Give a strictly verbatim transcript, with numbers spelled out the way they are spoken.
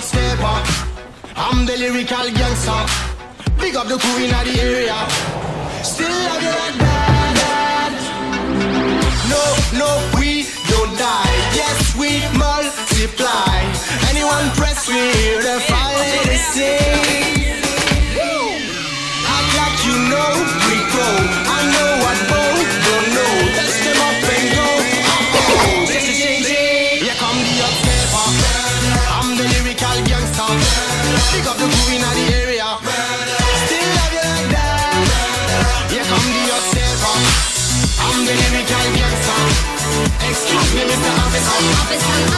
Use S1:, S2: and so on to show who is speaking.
S1: upstepper. I'm the lyrical gangster. Big up the crew in the area. Still love you like that. No, no, we don't die. Yes, we multiply. Anyone press me, the fire they sing. Act like you know we go. I know what both don't know. Touch them up and go. Oh, just a change. Here come the upstepper. I'm the lyrical gangster. Big up the crew in the area. Still love you like that. Here come the upstepper. I'm the lyrical gangster. Excuse me, Mister Officer.